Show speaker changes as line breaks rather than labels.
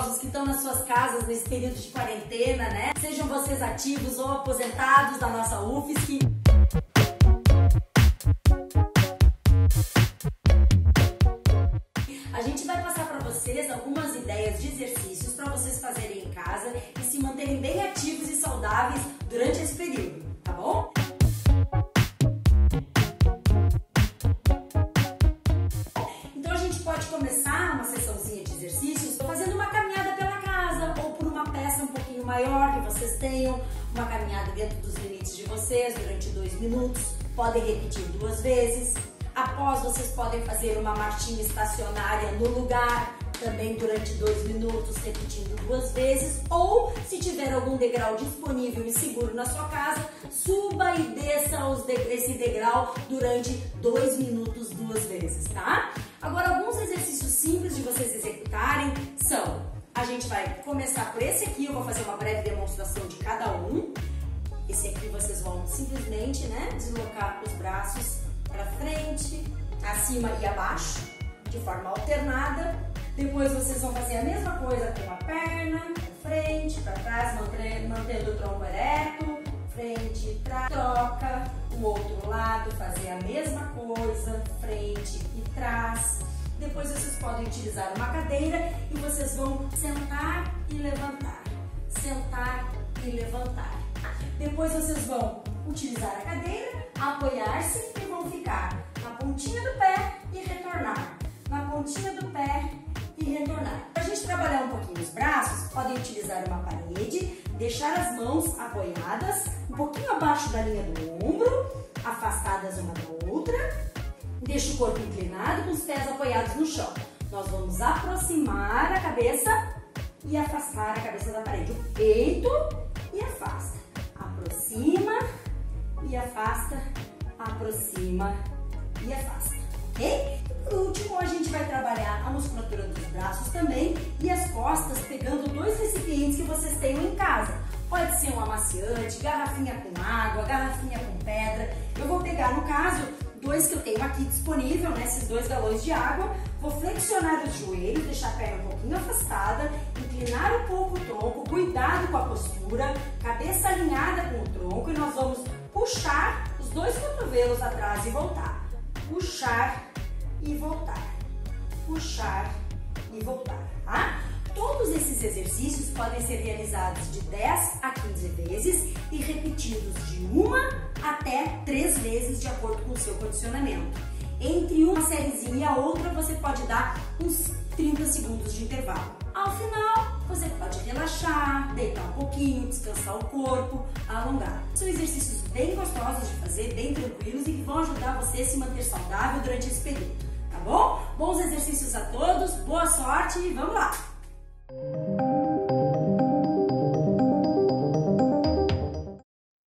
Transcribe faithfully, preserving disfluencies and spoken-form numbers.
idosos que estão nas suas casas nesse período de quarentena, né? Sejam vocês ativos ou aposentados da nossa U F S C. A gente vai passar para vocês algumas ideias de exercícios para vocês fazerem em casa e se manterem bem ativos e saudáveis durante esse período, tá bom? Então a gente pode começar uma sessãozinha de exercícios fazendo uma caminhada pela casa ou por uma peça um pouquinho maior que vocês tenham, uma caminhada dentro dos limites de vocês durante dois minutos, podem repetir duas vezes. Após, vocês podem fazer uma marchinha estacionária no lugar, também durante dois minutos, repetindo duas vezes. Ou, se tiver algum degrau disponível e seguro na sua casa, suba e desça esse degrau durante dois minutos, duas vezes, tá? Agora, alguns exercícios simples de vocês executarem são: a gente vai começar por esse aqui, eu vou fazer uma breve demonstração de cada um. Esse aqui vocês vão simplesmente, né, deslocar os braços para frente, acima e abaixo, de forma alternada. Depois vocês vão fazer a mesma coisa com a perna, para frente, para trás, mantendo o tronco ereto, frente, trás, troca, o outro lado, fazer a mesma coisa, frente e trás. Depois vocês podem utilizar uma cadeira e vocês vão sentar e levantar, sentar e levantar. Depois vocês vão utilizar a cadeira, apoiar-se e vão ficar na pontinha do pé e retornar, na pontinha do pé e retornar. Para a gente trabalhar um pouquinho os braços, podem utilizar uma parede, deixar as mãos apoiadas, um pouquinho abaixo da linha do ombro, afastadas uma da outra. Deixa o corpo inclinado com os pés apoiados no chão. Nós vamos aproximar a cabeça e afastar a cabeça da parede. O peito e afasta. Aproxima e afasta, aproxima e afasta, ok? Por último, a gente vai trabalhar a musculatura dos braços também e as costas, pegando dois recipientes que vocês tenham em casa. Pode ser um amaciante, garrafinha com água, garrafinha com pedra. Eu vou pegar, no caso, dois que eu tenho aqui disponível, né, esses dois galões de água. Vou flexionar os joelhos, deixar a perna um pouquinho afastada, inclinar um pouco o tronco, cuidado com a postura, cabeça alinhada com o tronco, e nós vamos puxar os dois cotovelos atrás e voltar. Puxar e voltar. Puxar e voltar, tá? Todos esses exercícios podem ser realizados de dez a quinze vezes e repetidos de uma até três vezes de acordo com o seu condicionamento. Entre uma sériezinha e a outra você pode dar uns trinta segundos de intervalo. Ao final, você pode relaxar, deitar um pouquinho, descansar o corpo, alongar. São exercícios bem gostosos de fazer, bem tranquilos e que vão ajudar você a se manter saudável durante esse período, tá bom? Bons exercícios a todos, boa sorte e vamos lá!